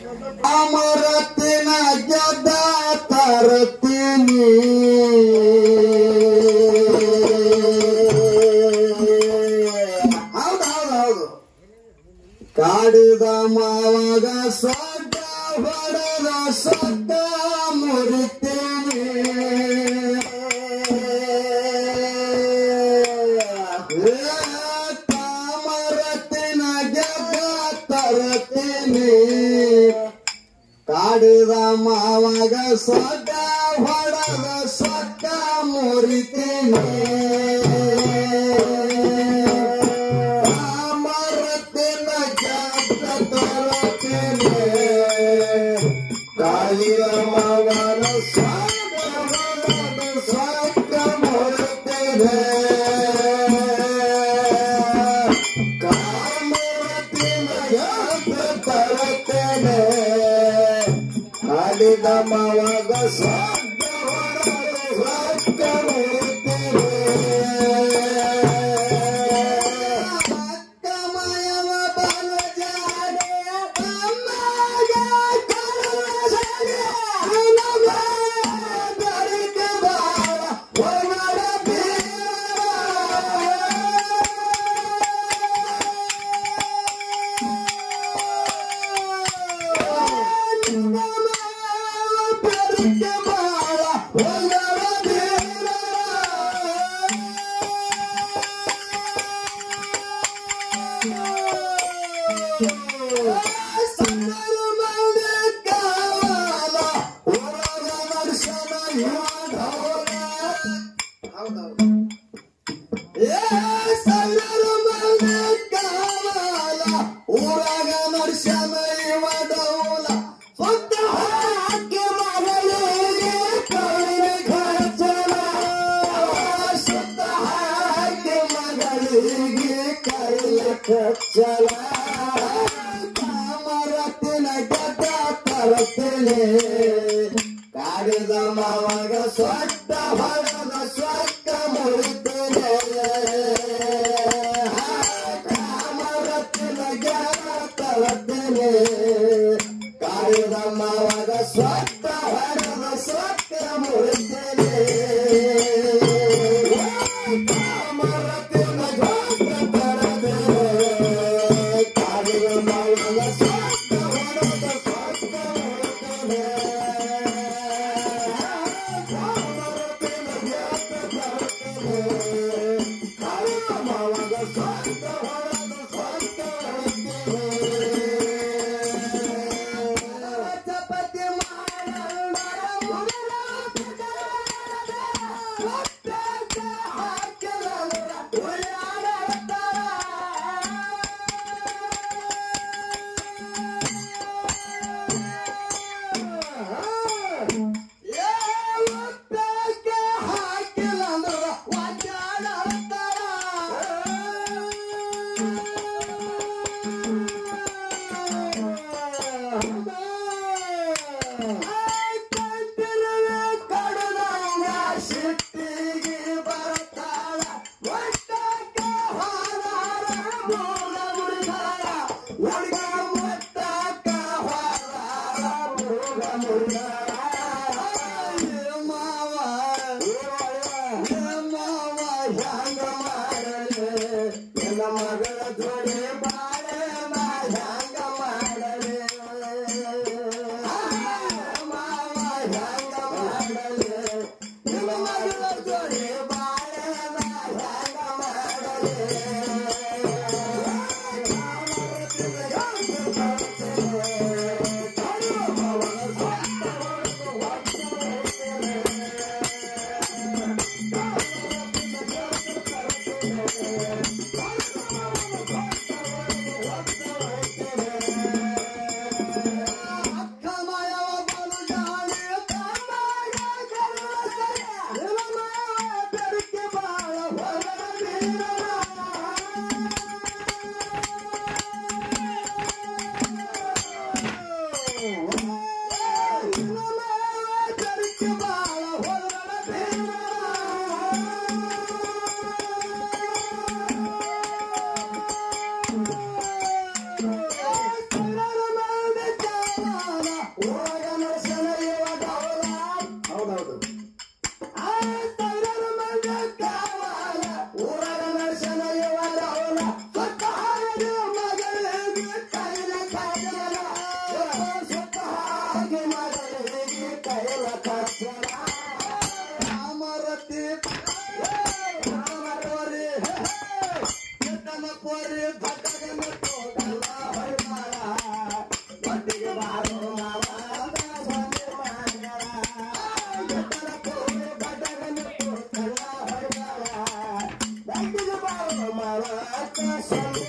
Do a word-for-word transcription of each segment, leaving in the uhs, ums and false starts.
ಅಮರತಿನ ಗೆದ್ದ ತರ್ತೀನಿ ಹೌದೌದೌದು ಕಾಡಿದ ಮಾವಾಗ ಸೊಡ್ಡ ಹೊಡೆದ ಸೊಡ್ಡ ಮುರಿತೀನಿ ಕಾಮರತಿನ ಗೆದ್ದ ತರ್ತೀನಿ ಕಾಡಿದ ಮಾವಾಗ ಸೊಡ್ಡ ಹೊಡೆದ ಸೊಡ್ಡ ಮುರಿತೀನಿ ಕಾಮರತಿನ ಗೆದ್ದ ತರ್ತೀನಿ ಕಾಡಿದ ಮಾವಾಗ ಸೊಡ್ಡ ಹೊಡೆದ ಸೊಡ್ಡ ಮುರಿತೀನಿ ಕಾಡಿದ ಮಾವಾಗ ಸೊಡ್ಡ ಹೊಡೆದ ಸೊಡ್ಡ ಮುರಿತೀನಿ ಅಕ್ಕಮಯವ ಬಲು ಜಾಡೆ ಅಮ್ಮಗೆ ಕರುಣೆ ಹಣವ ಬೆಳಕೆ ಬಾಳ ಹೊರಗಡ ಚಲ ಕಾಮರತಿನ ಗೆದ್ದ ತರ್ತೀನಿ ಕಾಡಿದ ಮಾವಾಗ ಸೊಡ್ಡ ಹೊಡೆದ ಸೊಡ್ಡ ಮುರಿತೀನಿ ಕಾಮರತಿನ ಗೆದ್ದ ತರ್ತೀನಿ ಕಾಡಿದ ಮಾವಾಗ ಸೊಡ್ಡ ಹೊಡೆದ ಸೊಡ್ಡ ಮುರಿತೀನಿ ಕಾಮರತಿನ ಗೆದ್ದ ಊರಾಗ ನರಸನ ಇವ ಡೌಲ ಹೌದೌದು ಆ ತೈರನ ಮಂಜ ಕಾವಲ ಊರಾಗ ನರಸನ ಇವ ಡೌಲ ಸ್ವತ್ತ ಹಾಗೆ ಮಗಳಿಗೆ ಕೈಲ ಕಚ್ಚಲ ಸ್ವತ್ತ ಹಾಗೆ ಮಗಳಿಗೆ ಕೈಲ ಕಚ್ಚಲ ರಾಮರತಿ ರಾಮರವರಿ ಎತ್ತನ ಪೋರಿ ಭಟ್ಟಗನ ತೋಟಲ ಹೊರಮಾಳ ಒಟ್ಟಿಗೆ ಬಾರೋ ಮಾವ ಸ್ವಾಮಿ ಮಾಂಗಳ ಎತ್ತನ ಪೋರಿ ಭಟ್ಟಗನ ತೋಟಲ ಹೊರಮಾಳ ಒಟ್ಟಿಗೆ ಬಾರೋ ಮಾವ ಸ್ವಾಮಿ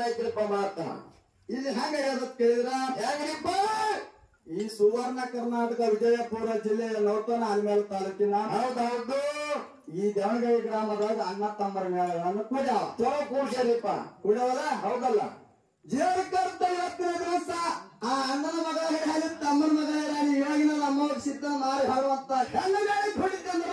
ಐತ್ರಿಪ್ಪ ಮಾತ ಇಲ್ಲಿ ಹೆಂಗ ಹೇಳತ್ ಕೇಳಿದ್ರ ಹೆಂಗ್ರಿಪ್ಪ ಈ ಸುವರ್ಣ ಕರ್ನಾಟಕ ವಿಜಯಪುರ ಜಿಲ್ಲೆಯ ನೌತನ ಆಲ್ಮೇಲ ತಾಲೂಕಿನ ಹೌದೌದು ಈ ದೇವನಗೈ ಗ್ರಾಮದಾಗ ಅಣ್ಣ ತಮ್ಮರ ಮೇಳಗಳನ್ನು ಕೂಡ್ಯಾವ ಚಲೋ ಕೂಡ್ಸ್ಯಾರಿಪ್ಪ ಕೂಡ್ಯಾವಲ್ಲ ಹೌದಲ್ಲ ಜೇರ್ಕರ್ತ ಇವತ್ತಿನ ದಿವಸ ಆ ಅಣ್ಣನ ಮಗ ಹೇಳಿ ತಮ್ಮನ ಮಗ ಹೇಳಿ ಇವಾಗಿನ ನಮ್ಮ ಸಿದ್ಧ ಮಾರಿ ಹಾಡುವಂತ ಹೆಣ್ಣು ಗಾಡಿ ಹೊಡಿತಂದ್ರ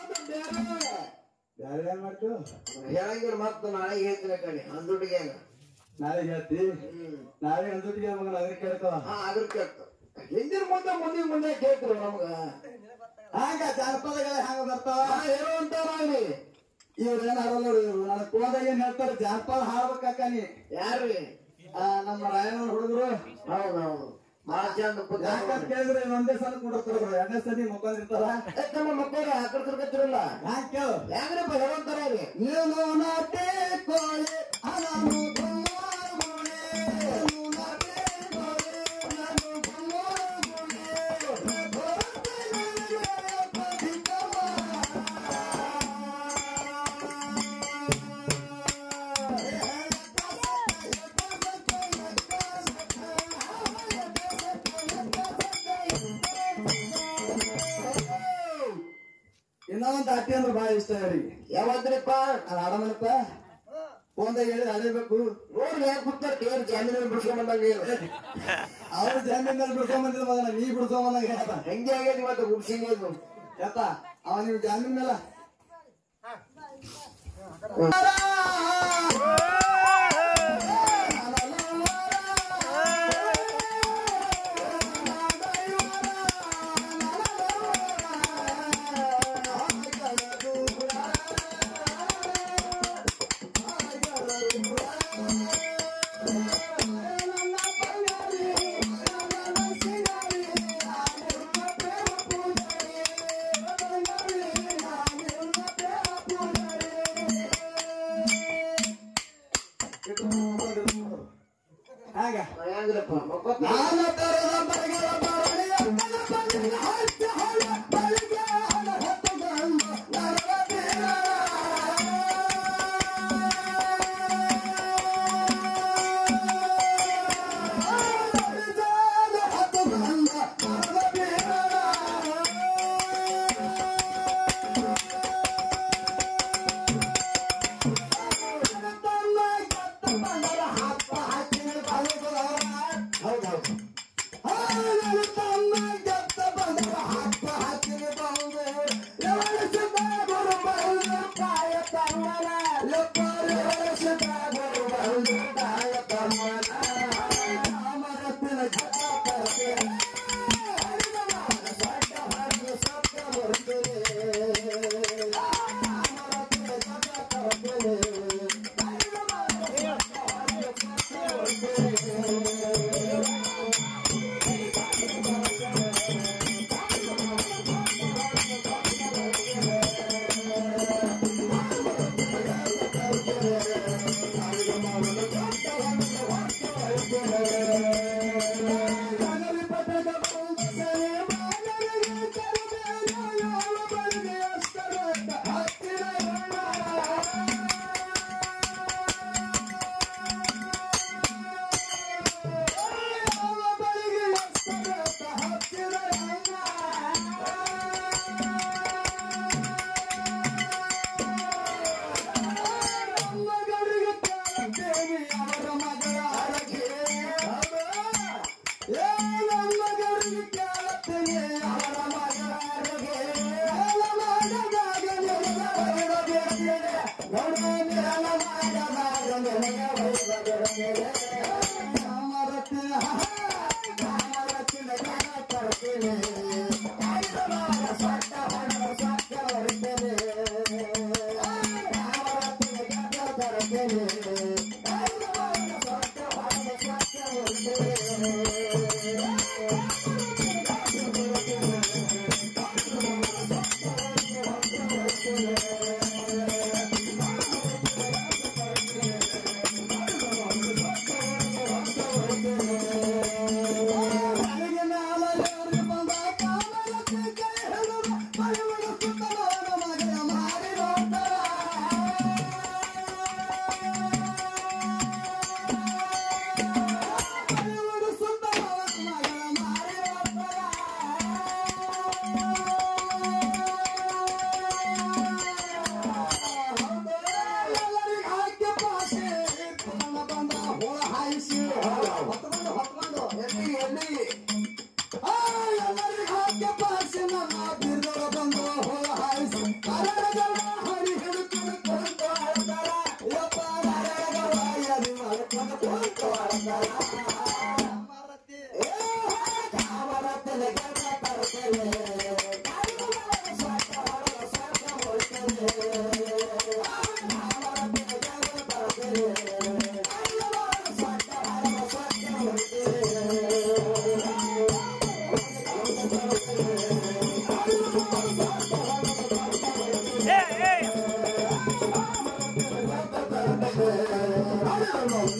ಬೇರೆ ಏನ್ ಮಾಡ್ತೀವಿ ಹೇಳಂಗಿಲ್ಲ ಮತ್ತ ನಾಳೆ ಹೇಳ್ತೀನಿ ಕಣಿ ಅಂದುಟಿಗೆ ನಾಳೆ ಹೇಳ್ತಿ ಹ್ಮ್ ನಾಳೆ ಅಂದುಟಿಗೆ ಮಗನ ಅದ್ರ ಕೇಳ್ಕೋ ಹಾ ಅದ್ರ ಕೇಳ್ತ ಹಿಂದಿನ ಮುಂದೆ ಮುಂದಿನ ಮುಂದೆ ಕೇಳ್ತಿರು ನಮ್ಗ ಹಂಗ ಜಾನಪದಗಳ ಹಂಗ ಬರ್ತಾವ ಹೇಳುವಂತ ನಾವ್ರಿ ಇವ್ರು ಏನ್ ಹಾಡಲ್ಲ ನೋಡಿ ಇವ್ರು ನನ್ನ ಕೋದಾಗ ಏನ್ ಹೇಳ್ತಾರೆ ಜಾನಪದ ಹಾಡ್ಬೇಕಕ್ಕ ನೀ ಯಾರ್ರಿ ಆ ನಮ್ಮ ರಾಯಣ್ಣನ ಹುಡುಗರು ಹೌದೌದು ಬಾಳ ಚಂದ ಯಾಕಂತ ಕೇಳಿದ್ರೆ ಒಂದೇ ಸಲ ಕುಡಿರ್ತಾರ ಎರಡನೇ ಸತಿ ಮುಖಂದಿರ್ತಾರ ನಮ್ಮ ಮಕ್ಕಳು ಹಾಕಿರ್ತಿರ್ಕತ್ತಿರಲ್ಲ ಹ್ಯಾಂಗ ಕೇಳು ಹೆಂಗ್ರಿಪ್ಪ ಹೇಳುವಂತಾರ ಅವ್ರಿ ನೀನು ನಾಟೆ ಕೋಳಿ ನಾನು ಬಂಗಾರ ಗೋಳೆ ನೀನು ನಾಟೆ ಕೋಳಿ ನಾನು ಬಂಗಾರ ಗೋಳೆ ಭರತೆ ನನಗೆ ಪದಿಕವ ಇನ್ನೊಂದು ಅಟ್ಟಿ ಅಂದ್ರೆ ಬಹಳ ಇಷ್ಟ ಅವರಿಗೆ ಯಾವದ್ರಿಪ್ಪ ನಾನು ಆಡಮನಪ್ಪ ಫೋನ್ದಾಗ ಹೇಳಿದ್ರೆ ಅದೇಬೇಕು ನೋಡ್ರಿ ಯಾಕೆ ಕೂತಾರ ಕೇಳಿ ಜಾಮೀನಲ್ಲಿ ಬಿಡ್ಸ್ಕೊಂಡ್ ಬಂದಾಗ ಏನು ಅವ್ರ ಜಾಮೀನಲ್ಲಿ ಬಿಡ್ಕೊಂಡ್ ಬಂದಿದ್ದ ಮಗನ ನೀ ಬಿಡ್ಕೊಂಡ್ ಬಂದಾಗ ಹೇಳ್ತ ಹೆಂಗೆ ಆಗ್ಯದ ಇವತ್ತು ಗುಡ್ಸಿಂಗ್ ಅದು ಯಾತ ಅವ ನೀವು ಜಾಮೀನ್ ಮೇಲೆ ಹಾಗ ಹೆಂಗ್ರಪ್ಪ ಮಕ್ಕಳು ನಾನು ತರದ ಬರಗಳ ಬರಳಿಯ ಬರಳಿಯ ಹಚ್ಚ ಹೊಳ ಬಳಿಗೆ ಹಣ ಹೊತ್ತುಕೊಂಡು ನರವತೀರ ಹೊತ್ತುಕೊಂಡು ನರವತೀರ ಹೌದೌದು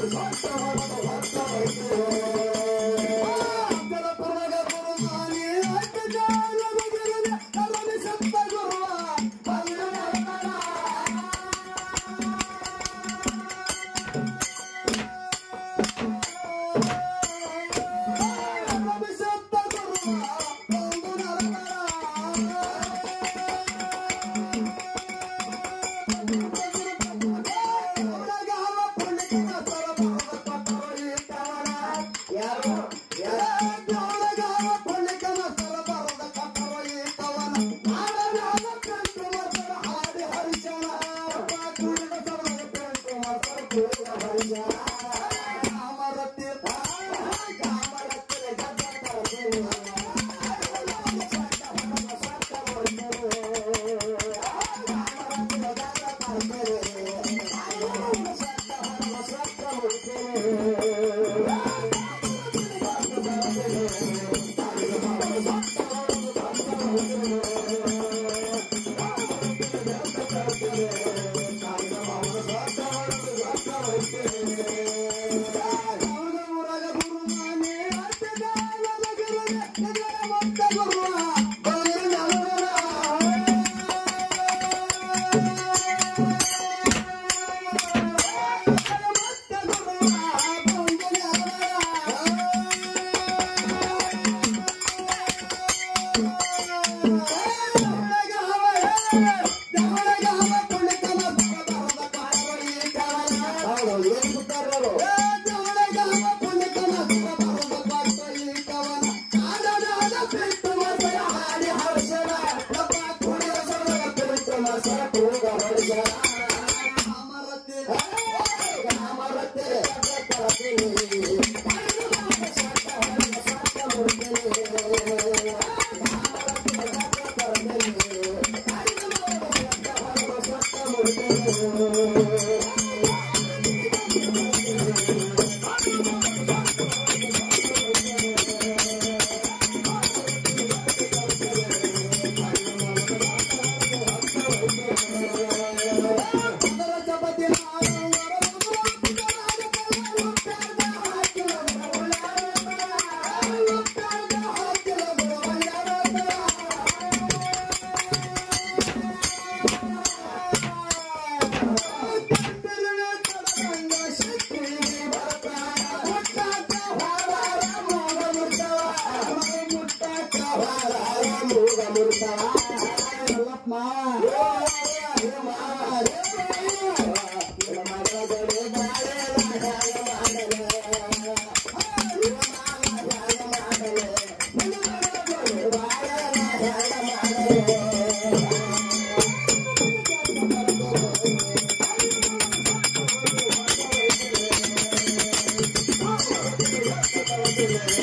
Thank you.